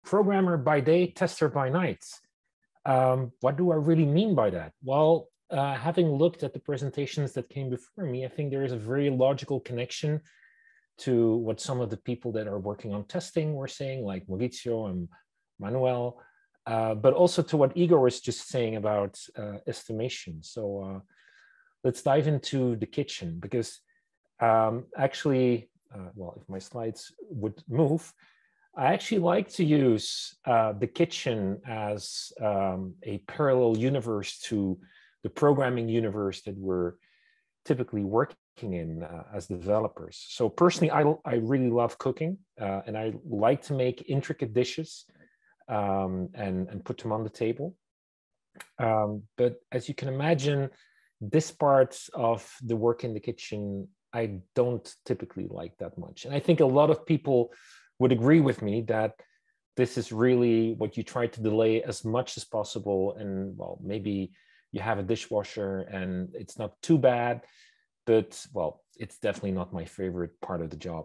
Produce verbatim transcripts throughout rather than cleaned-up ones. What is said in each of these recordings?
programmer by day, tester by night. Um, what do I really mean by that? Well, uh, having looked at the presentations that came before me, I think there is a very logical connection to what some of the people that are working on testing were saying, like Maurizio and Manuel, uh, but also to what Igor was just saying about uh, estimation. So uh, let's dive into the kitchen, because um, actually, uh, well, if my slides would move, I actually like to use uh, the kitchen as um, a parallel universe to the programming universe that we're typically working in uh, as developers. So personally, I, I really love cooking uh, and I like to make intricate dishes um, and, and put them on the table. Um, but as you can imagine, this part of the work in the kitchen, I don't typically like that much. And I think a lot of people would agree with me that this is really what you try to delay as much as possible. And well, maybe you have a dishwasher and it's not too bad, but well, it's definitely not my favorite part of the job.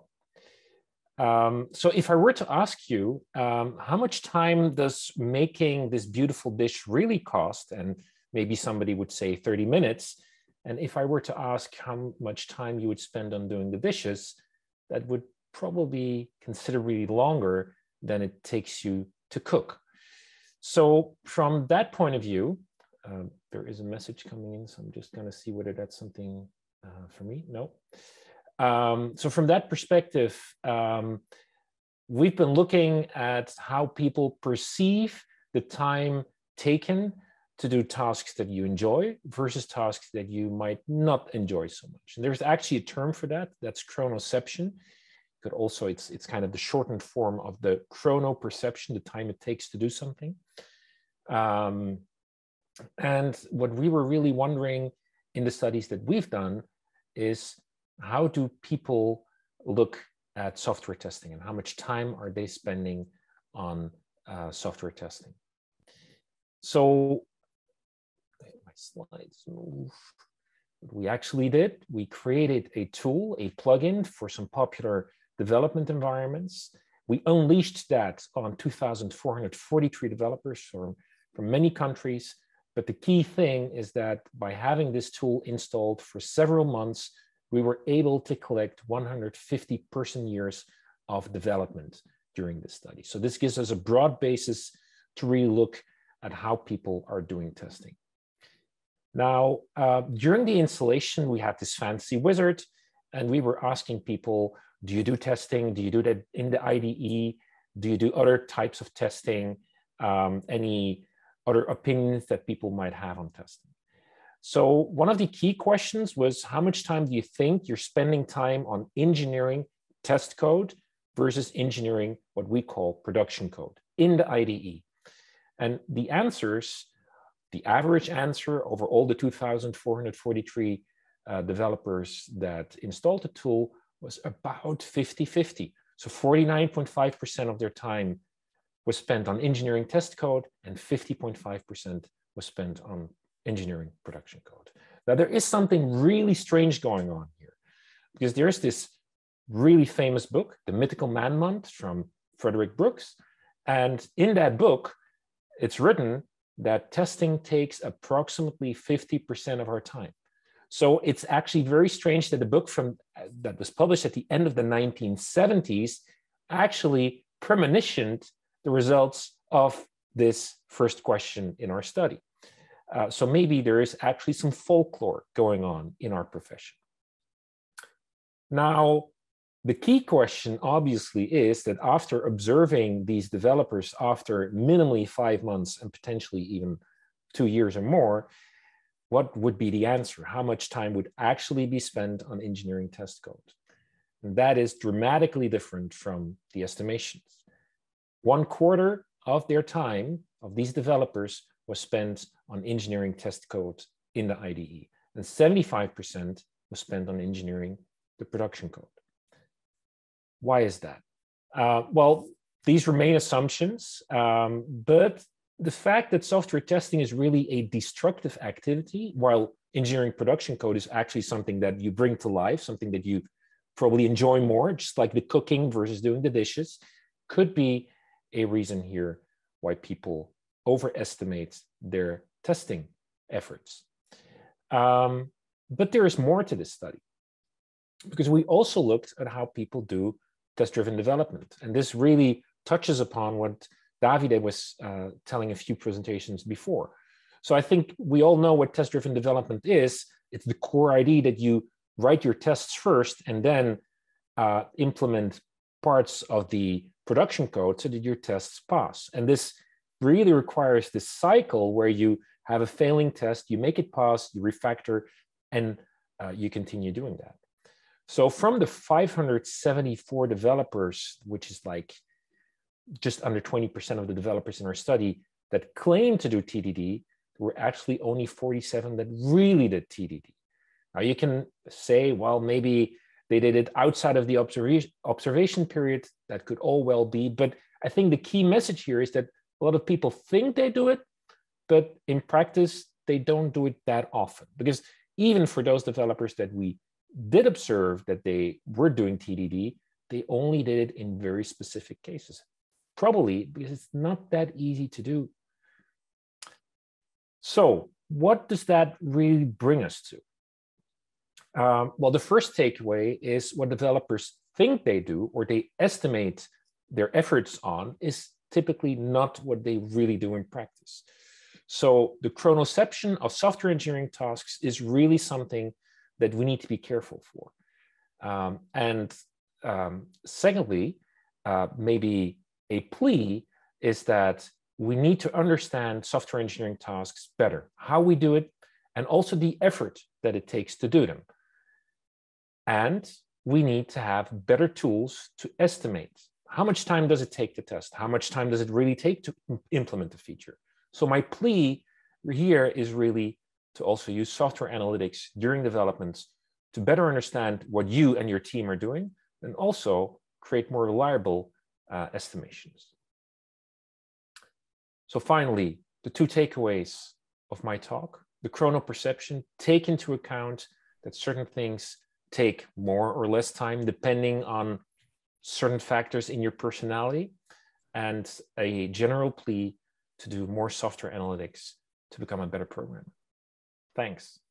Um, so if I were to ask you, um, how much time does making this beautiful dish really cost? And maybe somebody would say thirty minutes. And if I were to ask how much time you would spend on doing the dishes, that would probably considerably longer than it takes you to cook. So from that point of view, uh, there is a message coming in, so I'm just going to see whether that's something uh, for me. No. Um, so from that perspective, um, we've been looking at how people perceive the time taken to do tasks that you enjoy versus tasks that you might not enjoy so much. And there's actually a term for that. That's chronoception. Could also, it's, it's kind of the shortened form of the chronoperception, the time it takes to do something. Um, and what we were really wondering in the studies that we've done is, how do people look at software testing and how much time are they spending on uh, software testing? So, my slides move. What we actually did, we created a tool, a plugin for some popular development environments. We unleashed that on two thousand four hundred forty-three developers from, from many countries. But the key thing is that by having this tool installed for several months, we were able to collect one hundred fifty person years of development during this study. So this gives us a broad basis to really look at how people are doing testing. Now, uh, during the installation, we had this fancy wizard, and we were asking people, do you do testing? Do you do that in the I D E? Do you do other types of testing? Um, any other opinions that people might have on testing? So one of the key questions was, how much time do you think you're spending time on engineering test code versus engineering what we call production code in the I D E? And the answers, the average answer over all the two thousand four hundred forty-three uh, developers that installed the tool was about fifty fifty. So forty-nine point five percent of their time was spent on engineering test code and fifty point five percent was spent on engineering production code. Now, there is something really strange going on here, because there's this really famous book, The Mythical Man Month from Frederick Brooks. And in that book, it's written that testing takes approximately fifty percent of our time. So it's actually very strange that the book from that was published at the end of the nineteen seventies actually premonitioned the results of this first question in our study. Uh, so maybe there is actually some folklore going on in our profession. Now, the key question obviously is that after observing these developers after minimally five months and potentially even two years or more, what would be the answer? How much time would actually be spent on engineering test code? And that is dramatically different from the estimations. One quarter of their time of these developers was spent on engineering test code in the I D E, and seventy-five percent was spent on engineering the production code. Why is that? Uh, well, these remain assumptions, um, but the fact that software testing is really a destructive activity, while engineering production code is actually something that you bring to life, something that you probably enjoy more, just like the cooking versus doing the dishes, could be a reason here why people overestimate their testing efforts. Um, but there is more to this study, because we also looked at how people do test-driven development. And this really touches upon what Davide was uh, telling a few presentations before. So I think we all know what test-driven development is. It's the core idea that you write your tests first and then uh, implement parts of the production code so that your tests pass. And this really requires this cycle where you have a failing test, you make it pass, you refactor, and uh, you continue doing that. So from the five hundred seventy-four developers, which is like just under twenty percent of the developers in our study that claim to do T D D, there were actually only forty-seven that really did T D D. Now you can say, well, maybe they did it outside of the observation, observation period. That could all well be. But I think the key message here is that a lot of people think they do it, but in practice, they don't do it that often. Because even for those developers that we did observe that they were doing T D D, they only did it in very specific cases. Probably because it's not that easy to do. So what does that really bring us to? Um, well, the first takeaway is what developers think they do or they estimate their efforts on is typically not what they really do in practice. So the chronoception of software engineering tasks is really something that we need to be careful for. Um, and um, secondly, uh, maybe a plea is that we need to understand software engineering tasks better, how we do it, and also the effort that it takes to do them. And we need to have better tools to estimate how much time does it take to test, how much time does it really take to implement a feature. So my plea here is really to also use software analytics during development to better understand what you and your team are doing, and also create more reliable uh, estimations. So finally, the two takeaways of my talk: the chronoperception, take into account that certain things take more or less time depending on certain factors in your personality, and a general plea to do more software analytics to become a better programmer. Thanks.